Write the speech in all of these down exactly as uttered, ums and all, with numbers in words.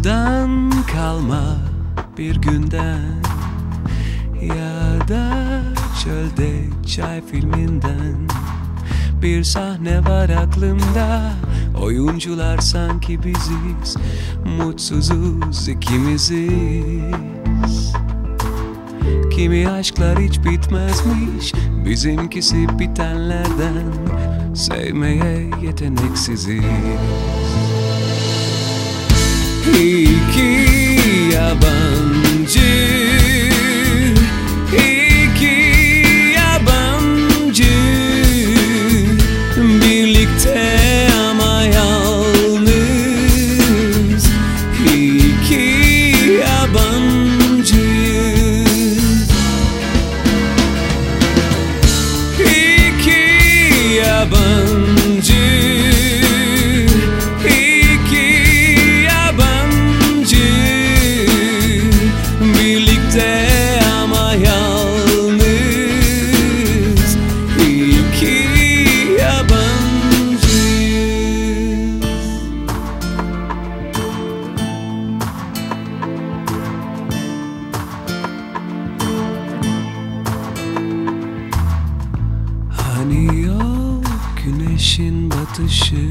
yazdan kalma bir günden, ya da çölde çay filminden bir sahne var aklımda. Oyuncular sanki biziz, mutsuzuz ikimiziz. Kimi aşklar hiç bitmezmiş, bizimkisi bitenlerden. Sevmeye yeteneksiziz. İki yabancı, iki yabancı, birlikte ama yalnız. İki yabancı, iki yabancı, iki yabancı, birlikte ama yalnız. İki yabancı. Hani yok güneşin batışı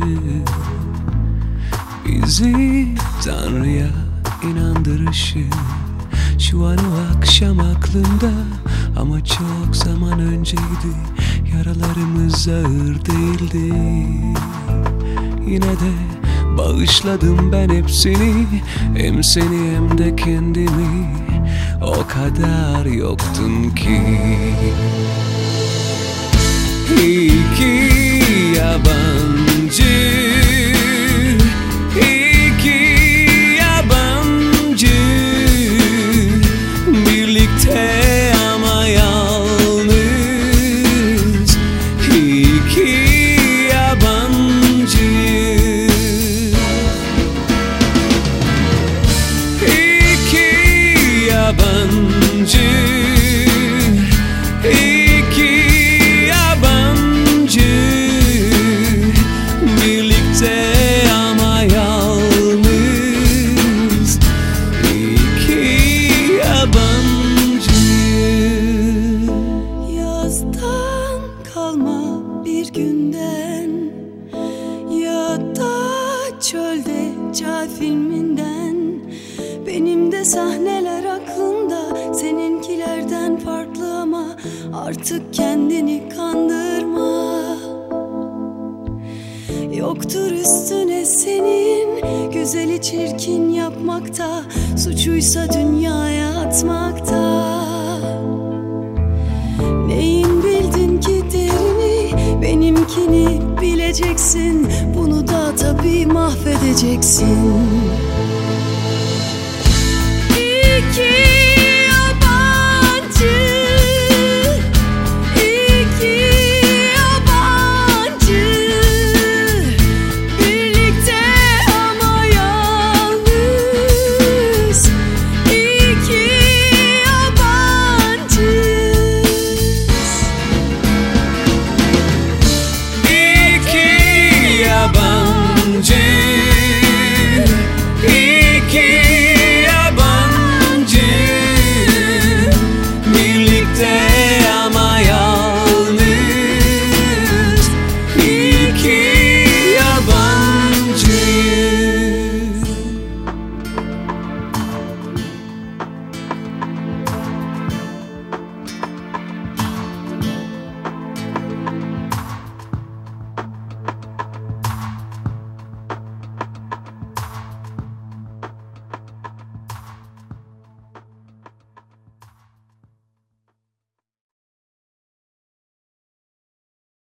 bizi Tanrı'ya inandırışı. Şu an o akşam aklımda, ama çok zaman önceydi. Yaralarımız ağır değildi. Yine de bağışladım ben hepsini, hem seni hem de kendimi. O kadar yoktun ki. İki yabancı, iki yabancı, birlikte ama yalnız. İki yabancı, iki yabancı, iki yabancı, birlikte ama yalnız. İki yabancı. Yazdan kalma bir günden, ya da çölde çay filminden. Benim de sahneler aklımda, seninkilerden farklı ama artık kendini kandırma. Yoktur üstüne senin, güzeli çirkin yapmakta, suçuysa dünyaya atmakta. Neyin bildin ki derini, benimkini bileceksin. Bunu da tabii mahvedeceksin.